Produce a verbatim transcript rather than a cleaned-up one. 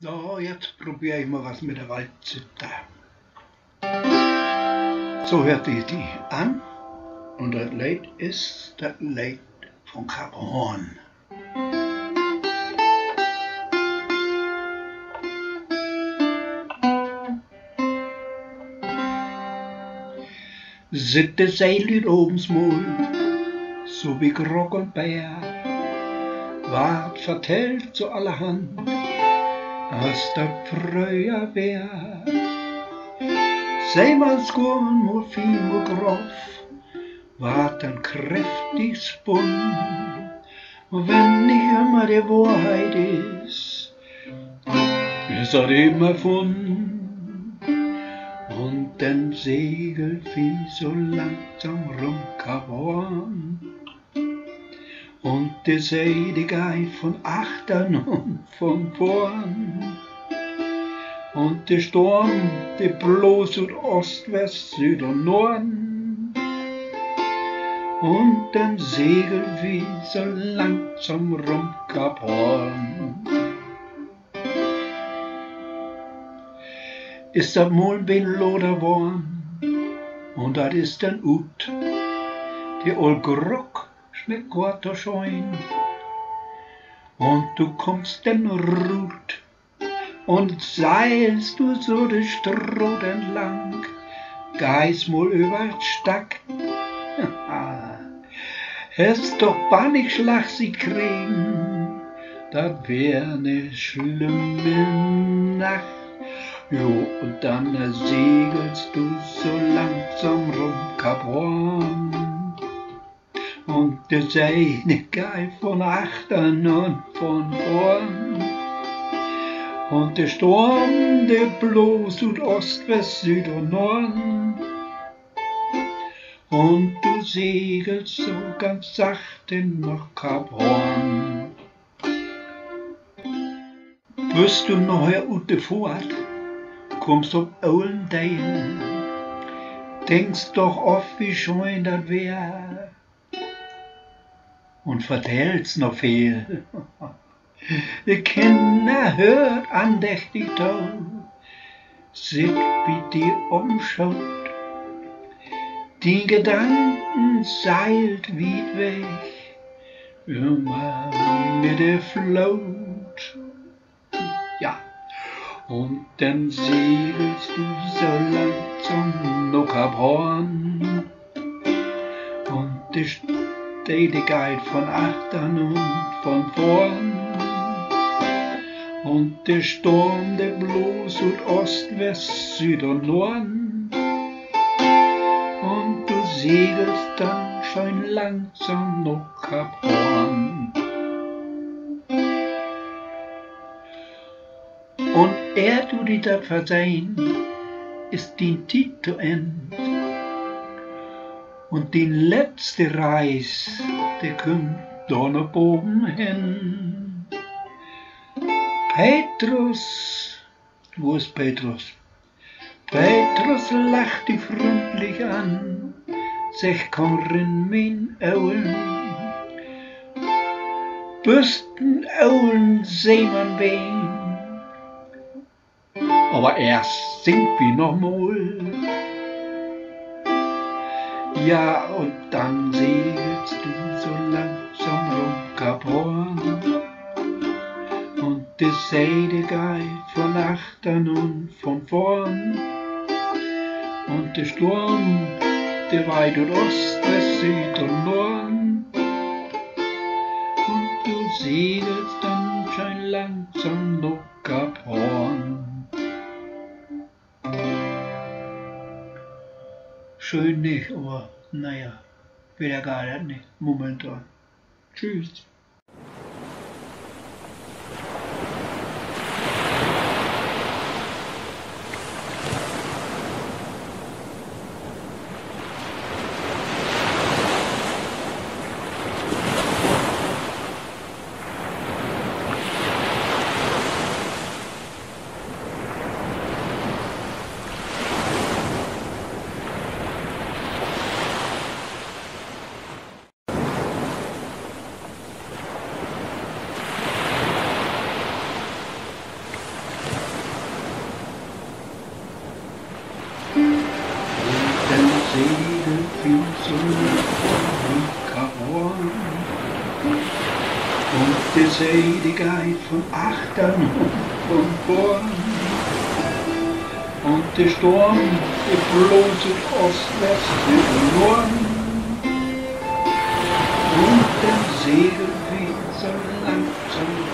So, jetzt probiere ich mal was mit der Waldzither. So hört sich die an und das Lied ist das Lied von Kap Hoorn. Sitte Seilüt obens Mul, so wie Grock und Bär, ward vertellt zu allerhand, als dat früher wär. Sei mal skurren, mo fin, mo groff, ward dann kräftig spun. Und wenn nicht immer die Wahrheit ist, ist er immer von. Und dann segelt wie so langsam rum Kap Hoorn. Und die Seide geht von achtern und von vorn. Und der Sturm, der bloß und Ost, West, Süd und Norden. Und dann segelt wie so langsam rum Kap Hoorn. Ist das Mol bin loder worn, und dat ist dann ut. Die ol Grock schmeckt gut schein, und du kommst dann ruht, und seilst du so de Stroh entlang, geist mol über Stack. Hätt's doch bannig Schlag sie kriegen, dat wär ne schlimme Nacht. Jo, und dann segelst du so langsam rum Kap Hoorn. Und die Seine geht von achtern und von vorn. Und der Sturm, der bloß und Ost, West, Süd und Norden. Und du segelst so ganz sachte nach Kap Hoorn. Wirst du nachher ute fort, kommst auf ollen Dein, denkst doch oft, wie schön dat wär, und vertellst noch viel. Die Kinder hört andächtig da, sieht, wie die umschaut, die Gedanken seilt weit weg, immer mit der Flut. Ja. Und dann segelst du so langsam nach Kap Hoorn. Und die Städte geht von achtern und von vorn. Und der Sturm, der bloß und Ost, West, Süd und Norden. Und du segelst dann schon langsam nach Kap Hoorn. Und er du die dat versehen, ist din Tid zu end. Und din letzte Reis, der kommt da nach oben hin. Petrus, wo ist Petrus? Petrus lacht dich freundlich an, sech komm rin mein Augen. Bürsten Augen seh man wen. Aber erst singt wie noch mal. Ja, und dann segelst du so langsam rum Kap Hoorn. Und die Seide geht von achtern und von vorn. Und der Sturm, der weit und Ost, West, Süd und Norden. Und du segelst dann schon langsam nach Kap Hoorn. Schön nicht, aber naja, wieder gar nicht momentan. Tschüss. Karon. Und die See, die geht von Achtern und von vorn. Und der Sturm, der bloset Ost, West, Süd, Norden. Und der Segel weht so langsam